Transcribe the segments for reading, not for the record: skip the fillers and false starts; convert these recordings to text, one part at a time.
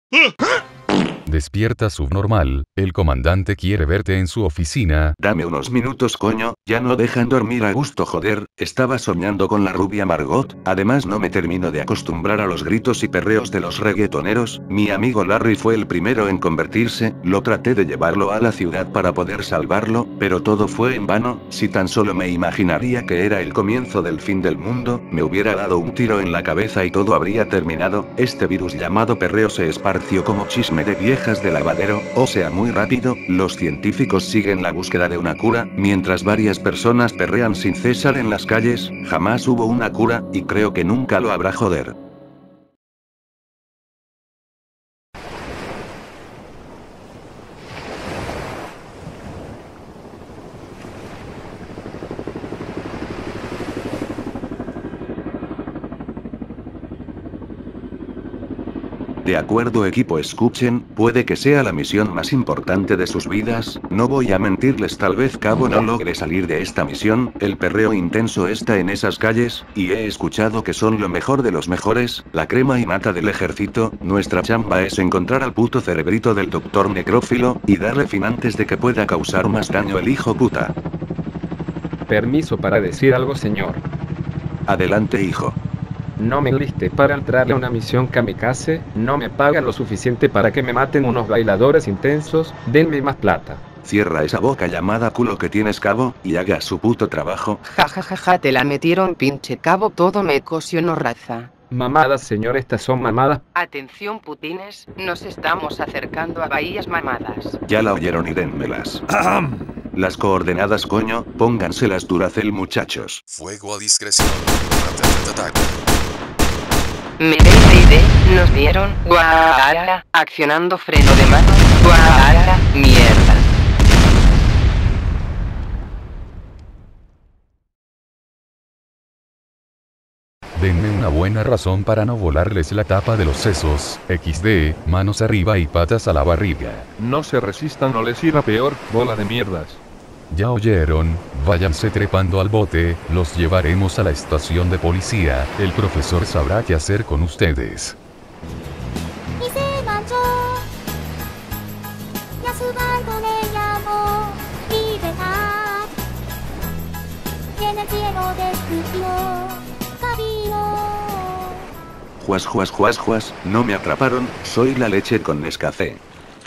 Despierta subnormal, el comandante quiere verte en su oficina. Dame unos minutos, coño, ya no dejan dormir a gusto, joder, estaba soñando con la rubia Margot, además no me termino de acostumbrar a los gritos y perreos de los reggaetoneros, mi amigo Larry fue el primero en convertirse, lo traté de llevarlo a la ciudad para poder salvarlo, pero todo fue en vano, si tan solo me imaginaría que era el comienzo del fin del mundo, me hubiera dado un tiro en la cabeza y todo habría terminado, este virus llamado perreo se esparció como chisme de viejas de lavadero, o sea muy rápido, los científicos siguen la búsqueda de una cura, mientras varias personas perrean sin cesar en las calles, jamás hubo una cura, y creo que nunca lo habrá, joder. De acuerdo, equipo, escuchen, puede que sea la misión más importante de sus vidas, no voy a mentirles, tal vez Cabo no logre salir de esta misión, el perreo intenso está en esas calles, y he escuchado que son lo mejor de los mejores, la crema y nata del ejército, nuestra chamba es encontrar al puto cerebrito del doctor necrófilo, y darle fin antes de que pueda causar más daño el hijo puta. Permiso para decir algo, señor. Adelante, hijo. No me enlisté para entrarle a una misión kamikaze, no me pagan lo suficiente para que me maten unos bailadores intensos, denme más plata. Cierra esa boca llamada culo que tienes, Cabo, y haga su puto trabajo. Ja ja ja ja, te la metieron, pinche Cabo, todo me cosionó, raza. Mamadas, señor, estas son mamadas. Atención, putines, nos estamos acercando a Bahías Mamadas. Ya la oyeron y denmelas. Las coordenadas, coño, pónganselas Duracell, muchachos. Fuego a discreción. Mayday, nos dieron, guaara, accionando freno de mano, guaara, mierda. Denme una buena razón para no volarles la tapa de los sesos, XD, manos arriba y patas a la barriga. No se resistan o les irá peor, bola de mierdas. Ya oyeron, váyanse trepando al bote, los llevaremos a la estación de policía, el profesor sabrá qué hacer con ustedes. Y se marchó, y a su barco le llamó Libertad, y en el cielo descubrió Cabiro. Juas, juas, juas, juas, no me atraparon, soy la leche con Nescafé.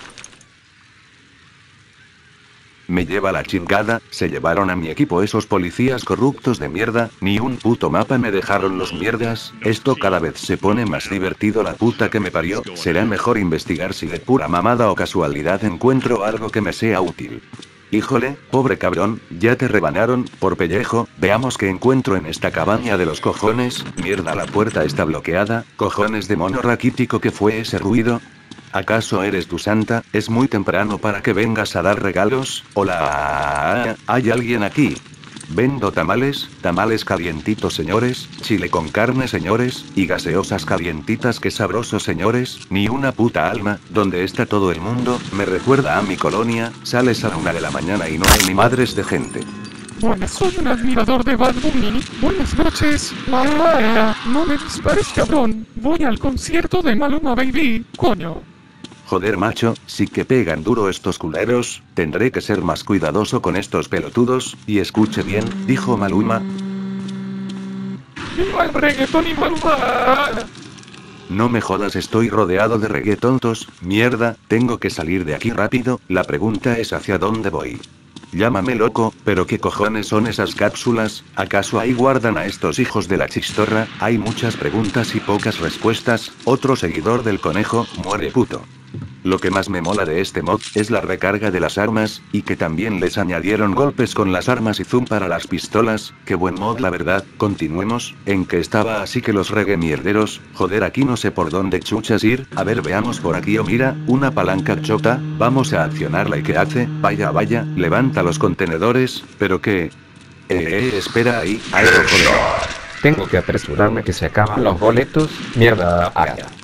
Me lleva la chingada, se llevaron a mi equipo esos policías corruptos de mierda, ni un puto mapa me dejaron los mierdas, esto cada vez se pone más divertido, la puta que me parió, será mejor investigar si de pura mamada o casualidad encuentro algo que me sea útil. Híjole, pobre cabrón, ya te rebanaron, por pellejo, veamos qué encuentro en esta cabaña de los cojones, mierda, la puerta está bloqueada, cojones de mono raquítico, ¿qué fue ese ruido? ¿Acaso eres tu santa? Es muy temprano para que vengas a dar regalos. Hola, ¿hay alguien aquí? Vendo tamales, tamales calientitos, señores, chile con carne, señores, y gaseosas calientitas, qué sabroso, señores, ni una puta alma. ¿Dónde está todo el mundo? Me recuerda a mi colonia, sales a la 1 de la mañana y no hay ni madres de gente. Buenas, soy un admirador de Bad Bunny. Buenas noches. No me dispares, cabrón. Voy al concierto de Maluma Baby, coño. Joder, macho, sí que pegan duro estos culeros, tendré que ser más cuidadoso con estos pelotudos, y escuche bien, dijo Maluma. ¡Viva el reggaetón y Maluma! No me jodas, estoy rodeado de reggaetontos, mierda, tengo que salir de aquí rápido, la pregunta es ¿hacia dónde voy? Llámame loco, pero ¿qué cojones son esas cápsulas? ¿Acaso ahí guardan a estos hijos de la chistorra? Hay muchas preguntas y pocas respuestas, otro seguidor del conejo, muere puto. Lo que más me mola de este mod es la recarga de las armas, y que también les añadieron golpes con las armas y zoom para las pistolas, qué buen mod la verdad. Continuemos, en que estaba así que los reggae mierderos, joder, aquí no sé por dónde chuchas ir, a ver, veamos por aquí, mira, una palanca chota, vamos a accionarla y ¿qué hace? Vaya, vaya, levanta los contenedores, pero qué... espera ahí, algo joder. Tengo que apresurarme que se acaban los boletos, mierda.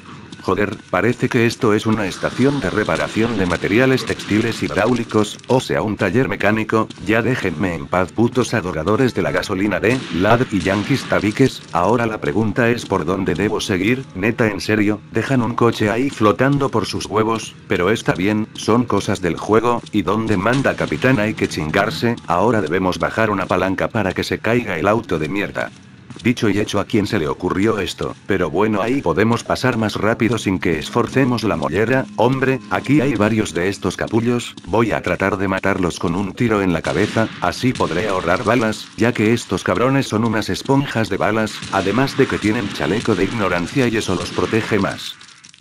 Joder, parece que esto es una estación de reparación de materiales textiles hidráulicos, o sea un taller mecánico. Ya déjenme en paz, putos adoradores de la gasolina de LAD y yanquis tabiques. Ahora la pregunta es por dónde debo seguir. Neta, en serio, dejan un coche ahí flotando por sus huevos, pero está bien, son cosas del juego, y donde manda capitán hay que chingarse. Ahora debemos bajar una palanca para que se caiga el auto de mierda. Dicho y hecho, ¿a quién se le ocurrió esto? Pero bueno, ahí podemos pasar más rápido sin que esforcemos la mollera. Hombre, aquí hay varios de estos capullos, voy a tratar de matarlos con un tiro en la cabeza, así podré ahorrar balas, ya que estos cabrones son unas esponjas de balas, además de que tienen chaleco de ignorancia y eso los protege más.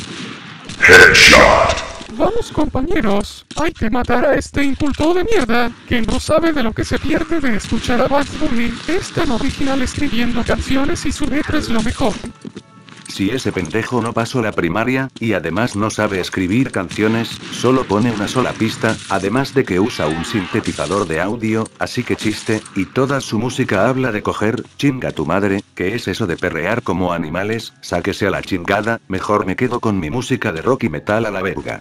Vamos, compañeros, hay que matar a este inculto de mierda, que no sabe de lo que se pierde de escuchar a Bad Bunny. Es tan original escribiendo canciones y su letra es lo mejor. Si ese pendejo no pasó la primaria, y además no sabe escribir canciones, solo pone una sola pista, además de que usa un sintetizador de audio, así que chiste, y toda su música habla de coger, chinga tu madre, ¿qué es eso de perrear como animales? Sáquese a la chingada, mejor me quedo con mi música de rock y metal a la verga.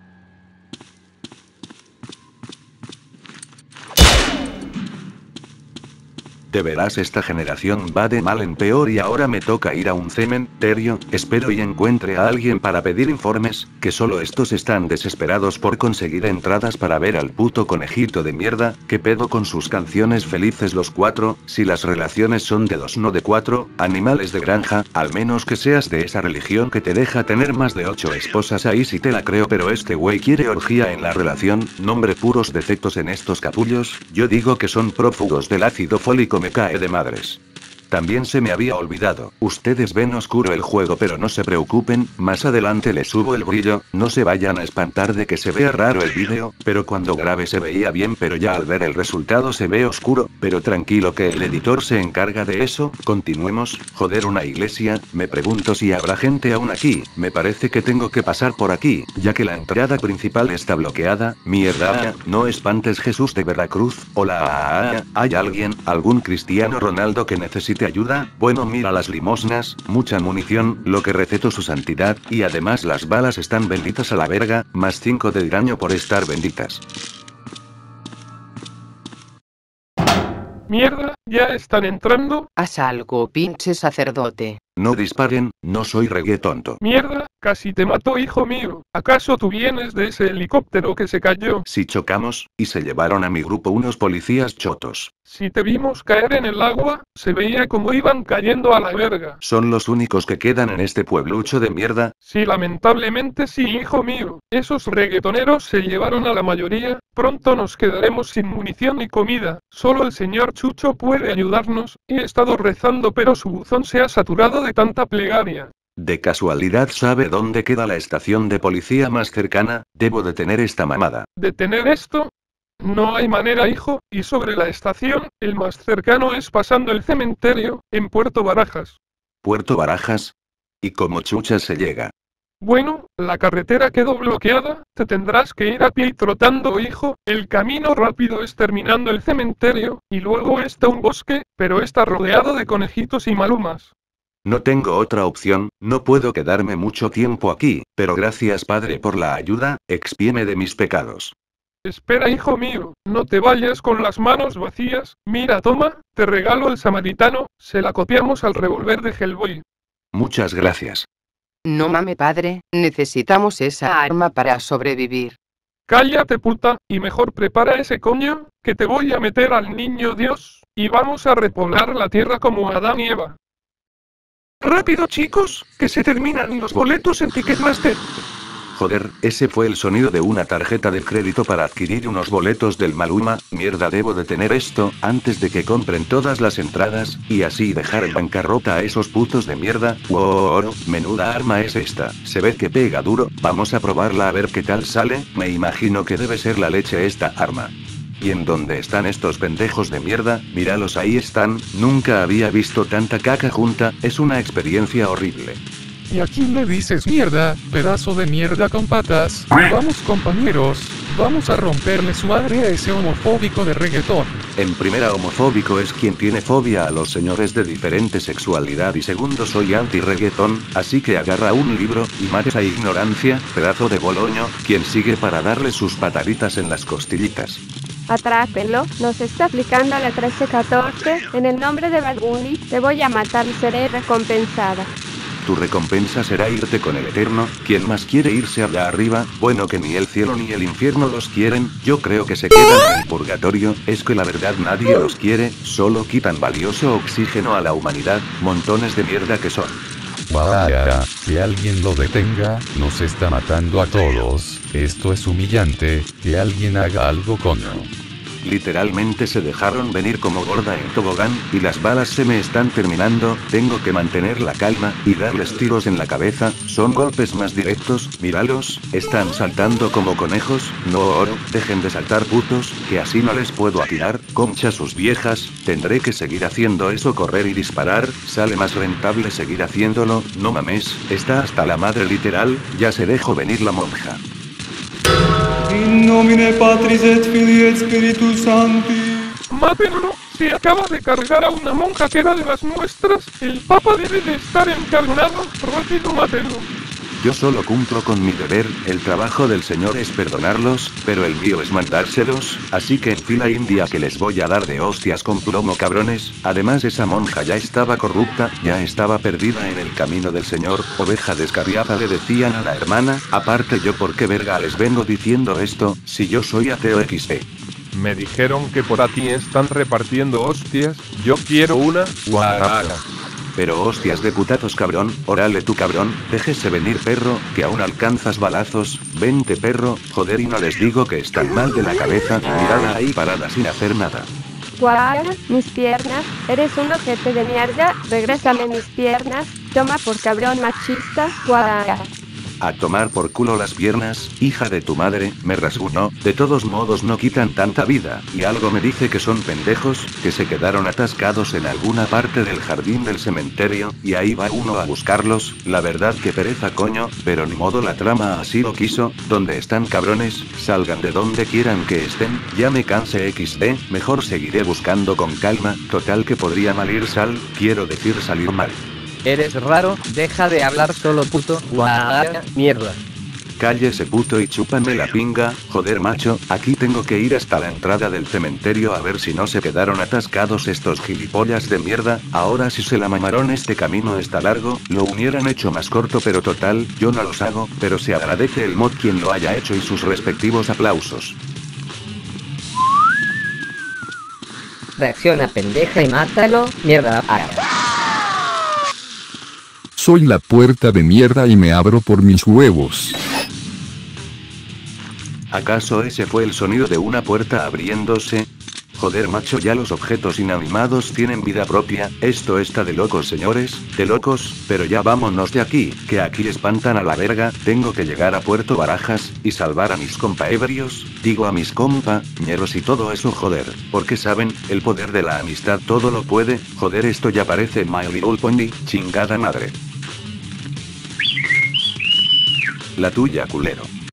De veras, esta generación va de mal en peor y ahora me toca ir a un cementerio. Espero y encuentre a alguien para pedir informes, que solo estos están desesperados por conseguir entradas para ver al puto conejito de mierda. ¿Qué pedo con sus canciones felices los cuatro? Si las relaciones son de 2 no de 4, animales de granja, al menos que seas de esa religión que te deja tener más de 8 esposas, ahí sí te la creo, pero este güey quiere orgía en la relación. Nombre, puros defectos en estos capullos. Yo digo que son prófugos del ácido fólico. Me cae de madres. También se me había olvidado, ustedes ven oscuro el juego, pero no se preocupen, más adelante les subo el brillo, no se vayan a espantar de que se vea raro el vídeo, pero cuando grabé se veía bien, pero ya al ver el resultado se ve oscuro, pero tranquilo que el editor se encarga de eso. Continuemos. Joder, una iglesia, me pregunto si habrá gente aún aquí, me parece que tengo que pasar por aquí, ya que la entrada principal está bloqueada. Mierda, no espantes, Jesús de Veracruz. Hola, ¿hay alguien, algún cristiano Ronaldo que necesite ayuda? Bueno, mira las limosnas, mucha munición, lo que receto su santidad, y además las balas están benditas a la verga, más 5 de daño por estar benditas. Mierda, ya están entrando. Haz algo, pinche sacerdote. No disparen, no soy reggaetonto. Mierda, casi te mató, hijo mío. ¿Acaso tú vienes de ese helicóptero que se cayó? Si chocamos, y se llevaron a mi grupo unos policías chotos. Si te vimos caer en el agua, se veía como iban cayendo a la verga. ¿Son los únicos que quedan en este pueblucho de mierda? Sí, lamentablemente sí, hijo mío. Esos reggaetoneros se llevaron a la mayoría. Pronto nos quedaremos sin munición y comida. Solo el señor Chucho puede ayudarnos. He estado rezando, pero su buzón se ha saturado de tanta plegaria. ¿De casualidad sabe dónde queda la estación de policía más cercana? Debo detener esta mamada. ¿Detener esto? No hay manera, hijo, y sobre la estación, el más cercano es pasando el cementerio, en Puerto Barajas. ¿Puerto Barajas? ¿Y cómo chucha se llega? Bueno, la carretera quedó bloqueada, te tendrás que ir a pie y trotando, hijo. El camino rápido es terminando el cementerio, y luego está un bosque, pero está rodeado de conejitos y malumas. No tengo otra opción, no puedo quedarme mucho tiempo aquí, pero gracias, padre, por la ayuda, expíeme de mis pecados. Espera, hijo mío, no te vayas con las manos vacías. Mira, toma, te regalo el samaritano, se la copiamos al revólver de Hellboy. Muchas gracias. No mame, padre, necesitamos esa arma para sobrevivir. Cállate, puta, y mejor prepara ese coño, que te voy a meter al niño Dios, y vamos a repoblar la tierra como Adán y Eva. Rápido, chicos, que se terminan los boletos en Ticketmaster. Joder, ese fue el sonido de una tarjeta de crédito para adquirir unos boletos del Maluma. Mierda, debo detener esto, antes de que compren todas las entradas, y así dejar en bancarrota a esos putos de mierda. Wow, menuda arma es esta, se ve que pega duro, vamos a probarla a ver qué tal sale, me imagino que debe ser la leche esta arma. ¿Y en dónde están estos pendejos de mierda? Míralos, ahí están, nunca había visto tanta caca junta, es una experiencia horrible. ¿Y a quién le dices mierda, pedazo de mierda con patas? Vamos, compañeros, Vamos a romperle su madre a ese homofóbico de reggaetón. En primera, homofóbico es quien tiene fobia a los señores de diferente sexualidad, y segundo, soy anti-reggaetón, así que agarra un libro y mate esa ignorancia, pedazo de boloño, quien sigue para darle sus pataditas en las costillitas. Atrápenlo, nos está aplicando la 1314, en el nombre de Bad Bunny, te voy a matar y seré recompensada. Tu recompensa será irte con el Eterno. ¿Quién más quiere irse allá arriba? Bueno, que ni el cielo ni el infierno los quieren, yo creo que se quedan en el purgatorio. Es que la verdad nadie los quiere, solo quitan valioso oxígeno a la humanidad, montones de mierda que son. Vaya, que alguien lo detenga, nos está matando a todos, esto es humillante, que alguien haga algo, coño. Literalmente se dejaron venir como gorda en tobogán, y las balas se me están terminando, tengo que mantener la calma, y darles tiros en la cabeza, son golpes más directos, míralos, están saltando como conejos, no oro, dejen de saltar putos, que así no les puedo atinar, concha sus viejas, tendré que seguir haciendo eso, correr y disparar, sale más rentable seguir haciéndolo, no mames, está hasta la madre literal, ya se dejó venir la monja. In nomine Patris et Filii et Spiritus Sancti. Mátenlo, se acaba de cargar a una monja que era de las nuestras, el Papa debe de estar encarnado, rápido mátenlo. Yo solo cumplo con mi deber, el trabajo del Señor es perdonarlos, pero el mío es mandárselos, así que en fila india que les voy a dar de hostias con plomo, cabrones. Además esa monja ya estaba corrupta, ya estaba perdida en el camino del Señor, oveja descarriada le decían a la hermana, aparte yo por qué verga les vengo diciendo esto, si yo soy ateo XD. Me dijeron que por aquí están repartiendo hostias, yo quiero una, guaraga. Pero hostias de putazos, cabrón, órale tú, cabrón, déjese venir, perro, que aún alcanzas balazos, vente, perro, joder, y no les digo que están mal de la cabeza, mirada ahí parada sin hacer nada. Guaraga, mis piernas, eres un ojete de mierda, regrésame mis piernas, toma por cabrón machista, guaraga. A tomar por culo las piernas, hija de tu madre, me rasguñó, de todos modos no quitan tanta vida, y algo me dice que son pendejos, que se quedaron atascados en alguna parte del jardín del cementerio, y ahí va uno a buscarlos, la verdad que pereza, coño, pero ni modo, la trama así lo quiso. ¿Dónde están, cabrones? Salgan de donde quieran que estén, ya me cansé XD, mejor seguiré buscando con calma, total que podría mal ir quiero decir salir mal. Eres raro, deja de hablar solo, puto, guaraga, mierda. Cállese, puto, y chúpame la pinga, joder, macho, aquí tengo que ir hasta la entrada del cementerio a ver si no se quedaron atascados estos gilipollas de mierda. Ahora si se la mamaron, este camino está largo, lo hubieran hecho más corto, pero total, yo no los hago, pero se agradece el mod quien lo haya hecho y sus respectivos aplausos. Reacciona, pendeja, y mátalo, mierda. Soy la puerta de mierda y me abro por mis huevos. ¿Acaso ese fue el sonido de una puerta abriéndose? Joder, macho, ya los objetos inanimados tienen vida propia, esto está de locos, señores, de locos, pero ya vámonos de aquí, que aquí espantan a la verga, tengo que llegar a Puerto Barajas, y salvar a mis compaebrios, digo a mis compañeros y todo eso, joder, porque saben, el poder de la amistad todo lo puede, joder, esto ya parece My Little Pony, chingada madre. La tuya, culero.